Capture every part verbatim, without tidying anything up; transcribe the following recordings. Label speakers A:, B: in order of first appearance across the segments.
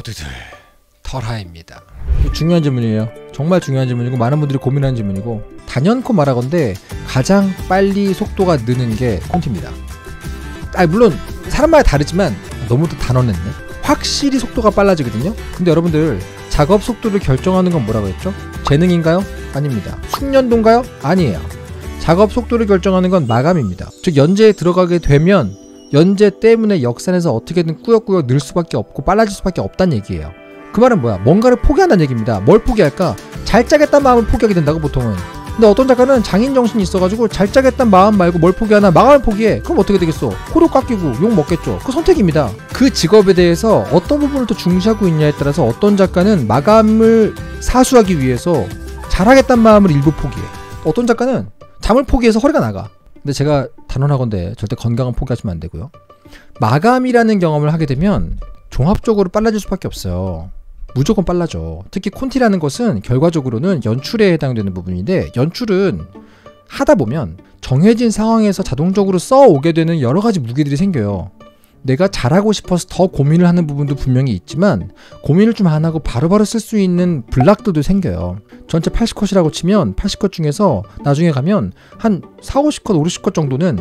A: 모두들 털하입니다.
B: 중요한 질문이에요. 정말 중요한 질문이고 많은 분들이 고민하는 질문이고, 단연코 말하건대 가장 빨리 속도가 느는 게 콘티입니다. 아 물론 사람마다 다르지만 너무 또 단언했네. 확실히 속도가 빨라지거든요. 근데 여러분들 작업 속도를 결정하는 건 뭐라고 했죠? 재능인가요? 아닙니다. 숙련도인가요? 아니에요. 작업 속도를 결정하는 건 마감입니다. 즉 연재에 들어가게 되면 연재 때문에 역산에서 어떻게든 꾸역꾸역 늘 수밖에 없고 빨라질 수밖에 없다는 얘기예요. 그 말은 뭐야? 뭔가를 포기한다는 얘기입니다. 뭘 포기할까? 잘 짜겠다는 마음을 포기하게 된다고 보통은. 근데 어떤 작가는 장인정신이 있어가지고 잘 짜겠다는 마음 말고 뭘 포기하나? 마감을 포기해. 그럼 어떻게 되겠어? 코도 깎이고 욕 먹겠죠. 그 선택입니다. 그 직업에 대해서 어떤 부분을 더 중시하고 있냐에 따라서 어떤 작가는 마감을 사수하기 위해서 잘하겠다는 마음을 일부 포기해. 어떤 작가는 잠을 포기해서 허리가 나가. 근데 제가 단언하건대 절대 건강은 포기하시면 안 되고요. 마감이라는 경험을 하게 되면 종합적으로 빨라질 수밖에 없어요. 무조건 빨라져. 특히 콘티라는 것은 결과적으로는 연출에 해당되는 부분인데, 연출은 하다 보면 정해진 상황에서 자동적으로 써오게 되는 여러 가지 무게들이 생겨요. 내가 잘하고 싶어서 더 고민을 하는 부분도 분명히 있지만 고민을 좀 안 하고 바로바로 쓸 수 있는 블락들도 생겨요. 전체 팔십 컷이라고 치면 팔십 컷 중에서 나중에 가면 한 사오십 컷, 오십 컷 정도는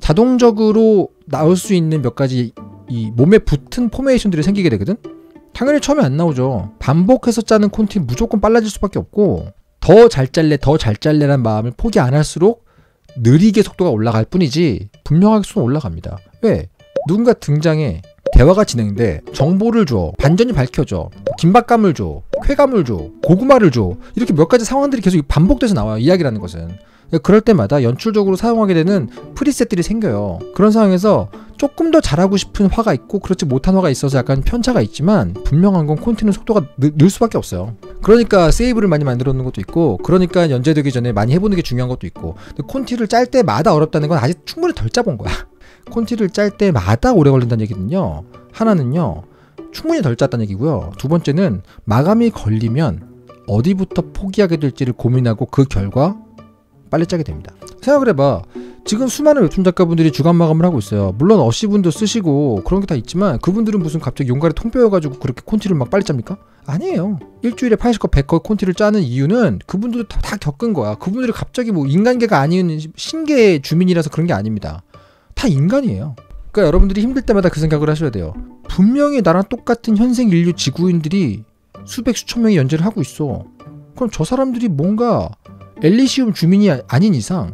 B: 자동적으로 나올 수 있는 몇 가지 이 몸에 붙은 포메이션들이 생기게 되거든? 당연히 처음에 안 나오죠. 반복해서 짜는 콘티는 무조건 빨라질 수밖에 없고, 더 잘 짤래 더 잘 짤래란 마음을 포기 안 할수록 느리게 속도가 올라갈 뿐이지 분명하게 속도는 올라갑니다. 왜? 누군가 등장해, 대화가 진행돼, 정보를 줘, 반전이 밝혀져, 긴박감을 줘, 쾌감을 줘, 고구마를 줘, 이렇게 몇 가지 상황들이 계속 반복돼서 나와요. 이야기라는 것은. 그럴 때마다 연출적으로 사용하게 되는 프리셋들이 생겨요. 그런 상황에서 조금 더 잘하고 싶은 화가 있고 그렇지 못한 화가 있어서 약간 편차가 있지만 분명한 건 콘티는 속도가 느, 늘 수밖에 없어요. 그러니까 세이브를 많이 만들어 놓는 것도 있고, 그러니까 연재되기 전에 많이 해보는 게 중요한 것도 있고. 근데 콘티를 짤 때마다 어렵다는 건 아직 충분히 덜 짜본 거야. 콘티를 짤 때마다 오래 걸린다는 얘기는요, 하나는요 충분히 덜 짰다는 얘기고요, 두 번째는 마감이 걸리면 어디부터 포기하게 될지를 고민하고 그 결과 빨리 짜게 됩니다. 생각을 해봐. 지금 수많은 웹툰 작가분들이 주간 마감을 하고 있어요. 물론 어시분도 쓰시고 그런 게 다 있지만 그분들은 무슨 갑자기 용가리 통 빼여가지고 그렇게 콘티를 막 빨리 짭니까? 아니에요. 일주일에 팔십 컷, 백 컷 콘티를 짜는 이유는 그분들도 다, 다 겪은 거야. 그분들이 갑자기 뭐 인간계가 아닌 신계 주민이라서 그런 게 아닙니다. 다 인간이에요. 그러니까 여러분들이 힘들 때마다 그 생각을 하셔야 돼요. 분명히 나랑 똑같은 현생 인류 지구인들이 수백 수천 명이 연재를 하고 있어. 그럼 저 사람들이 뭔가 엘리시움 주민이 아닌 이상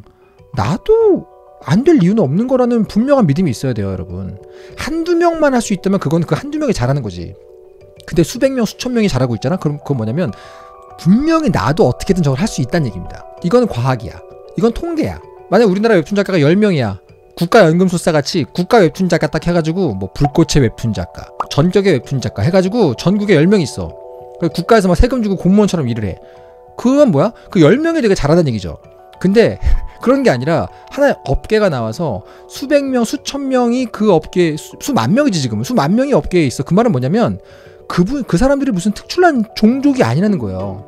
B: 나도 안 될 이유는 없는 거라는 분명한 믿음이 있어야 돼요, 여러분. 한두 명만 할 수 있다면 그건 그 한두 명이 잘하는 거지. 근데 수백 명, 수천 명이 잘하고 있잖아? 그럼 그건 뭐냐면 분명히 나도 어떻게든 저걸 할 수 있다는 얘기입니다. 이건 과학이야. 이건 통계야. 만약 우리나라 웹툰 작가가 열 명이야. 국가연금술사 같이 국가 웹툰 작가 딱 해가지고 뭐 불꽃의 웹툰 작가, 전격의 웹툰 작가 해가지고 전국에 열 명 있어. 국가에서 막 세금 주고 공무원처럼 일을 해. 그건 뭐야? 그 열 명이 되게 잘하다는 얘기죠. 근데 그런 게 아니라 하나의 업계가 나와서 수백 명, 수천 명이 그 업계에, 수, 수만 명이지 지금. 수만 명이 업계에 있어. 그 말은 뭐냐면 그분, 그 사람들이 무슨 특출난 종족이 아니라는 거예요.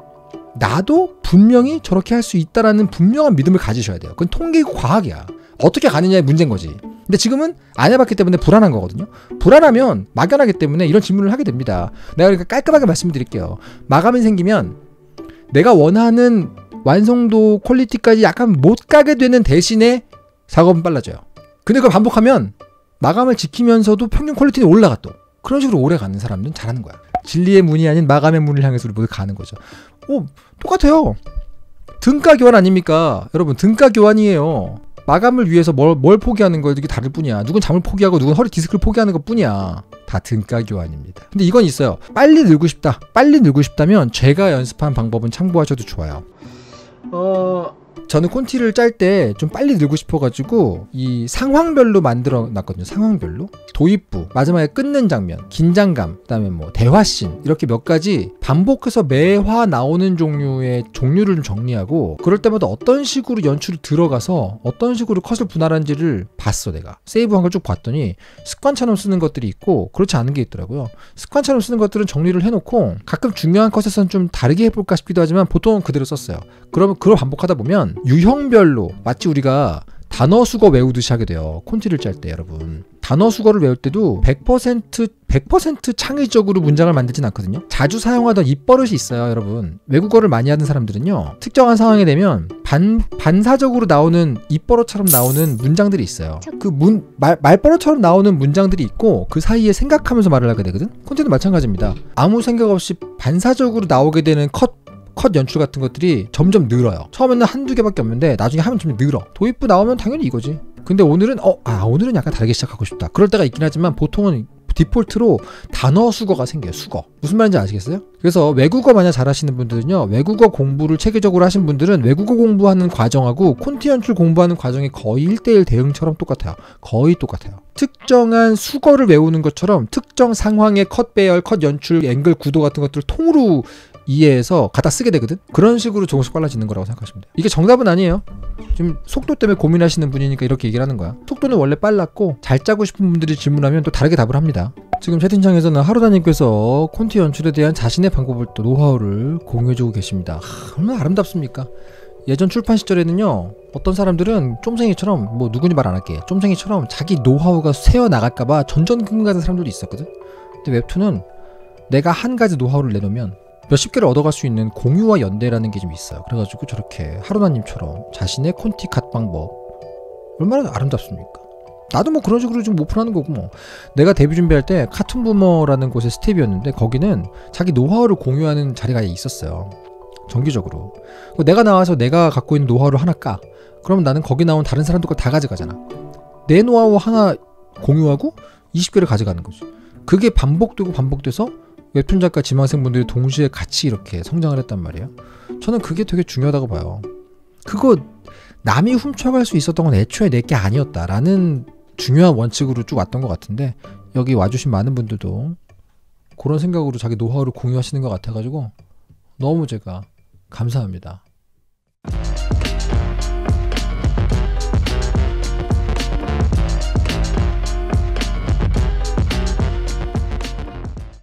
B: 나도 분명히 저렇게 할 수 있다라는 분명한 믿음을 가지셔야 돼요. 그건 통계이고 과학이야. 어떻게 가느냐의 문제인 거지. 근데 지금은 안 해봤기 때문에 불안한 거거든요. 불안하면 막연하기 때문에 이런 질문을 하게 됩니다. 내가 그러니까 깔끔하게 말씀드릴게요. 마감이 생기면 내가 원하는 완성도 퀄리티까지 약간 못 가게 되는 대신에 작업은 빨라져요. 근데 그걸 반복하면 마감을 지키면서도 평균 퀄리티는 올라가 또. 그런 식으로 오래 가는 사람들은 잘하는 거야. 진리의 문이 아닌 마감의 문을 향해서 우리 모두 가는 거죠. 오, 똑같아요. 등가 교환 아닙니까? 여러분, 등가 교환이에요. 마감을 위해서 뭘, 뭘 포기하는 거에 되게 다를 뿐이야. 누군 잠을 포기하고 누군 허리 디스크를 포기하는 것 뿐이야. 다 등가 교환입니다. 근데 이건 있어요. 빨리 늘고 싶다. 빨리 늘고 싶다면 제가 연습한 방법은 참고하셔도 좋아요. 어... 저는 콘티를 짤 때 좀 빨리 늘고 싶어가지고 이 상황별로 만들어 놨거든요. 상황별로. 도입부, 마지막에 끊는 장면, 긴장감, 그 다음에 뭐 대화씬, 이렇게 몇 가지 반복해서 매화 나오는 종류의 종류를 좀 정리하고, 그럴 때마다 어떤 식으로 연출이 들어가서 어떤 식으로 컷을 분할한지를 봤어. 내가 세이브한 걸 쭉 봤더니 습관처럼 쓰는 것들이 있고 그렇지 않은 게 있더라고요. 습관처럼 쓰는 것들은 정리를 해놓고 가끔 중요한 컷에서는 좀 다르게 해볼까 싶기도 하지만 보통은 그대로 썼어요. 그러면 그걸 반복하다 보면 유형별로, 마치 우리가 단어 수거 외우듯이 하게 돼요. 콘티를 짤 때. 여러분, 단어 수거를 외울 때도 백 퍼센트 백 퍼센트 창의적으로 문장을 만들진 않거든요. 자주 사용하던 입버릇이 있어요, 여러분. 외국어를 많이 하는 사람들은요, 특정한 상황이 되면 반, 반사적으로 나오는 입버릇처럼 나오는 문장들이 있어요. 그 문, 말, 말버릇처럼 나오는 문장들이 있고 그 사이에 생각하면서 말을 하게 되거든. 콘텐츠도 마찬가지입니다. 아무 생각 없이 반사적으로 나오게 되는 컷 컷 연출 같은 것들이 점점 늘어요. 처음에는 한두 개밖에 없는데 나중에 하면 좀 늘어. 도입부 나오면 당연히 이거지. 근데 오늘은 어, 아 오늘은 약간 다르게 시작하고 싶다. 그럴 때가 있긴 하지만 보통은 디폴트로 단어 수거가 생겨요. 수거. 무슨 말인지 아시겠어요? 그래서 외국어 만약 잘하시는 분들은요, 외국어 공부를 체계적으로 하신 분들은 외국어 공부하는 과정하고 콘티 연출 공부하는 과정이 거의 일 대일 대응처럼 똑같아요. 거의 똑같아요. 특정한 수거를 외우는 것처럼 특정 상황의 컷 배열, 컷 연출, 앵글, 구도 같은 것들을 통으로 이해해서 갖다 쓰게 되거든? 그런 식으로 조금씩 빨라지는 거라고 생각하시면 돼요. 이게 정답은 아니에요. 지금 속도 때문에 고민하시는 분이니까 이렇게 얘기를 하는 거야. 속도는 원래 빨랐고 잘 짜고 싶은 분들이 질문하면 또 다르게 답을 합니다. 지금 채팅창에서는 하루다님께서 콘티 연출에 대한 자신의 방법을 또 노하우를 공유해주고 계십니다. 하, 얼마나 아름답습니까? 예전 출판 시절에는요, 어떤 사람들은 쫌생이처럼, 뭐 누군지 말 안 할게, 쫌생이처럼 자기 노하우가 새어나갈까봐 전전긍긍하는 사람들도 있었거든? 근데 웹툰은 내가 한 가지 노하우를 내놓으면 몇십 개를 얻어갈 수 있는 공유와 연대라는 게 좀 있어요. 그래가지고 저렇게 하루나님처럼 자신의 콘티 갓 방법, 얼마나 아름답습니까? 나도 뭐 그런 식으로 좀 오픈하는 거고 뭐. 내가 데뷔 준비할 때 카툰부머라는 곳의 스텝이었는데 거기는 자기 노하우를 공유하는 자리가 있었어요. 정기적으로. 내가 나와서 내가 갖고 있는 노하우를 하나 까. 그러면 나는 거기 나온 다른 사람들과 다 가져가잖아. 내 노하우 하나 공유하고 이십 개를 가져가는 거지. 그게 반복되고 반복돼서 웹툰 작가 지망생분들이 동시에 같이 이렇게 성장을 했단 말이에요. 저는 그게 되게 중요하다고 봐요. 그거 남이 훔쳐갈 수 있었던 건 애초에 내 게 아니었다라는 중요한 원칙으로 쭉 왔던 것 같은데, 여기 와주신 많은 분들도 그런 생각으로 자기 노하우를 공유하시는 것 같아가지고 너무 제가 감사합니다.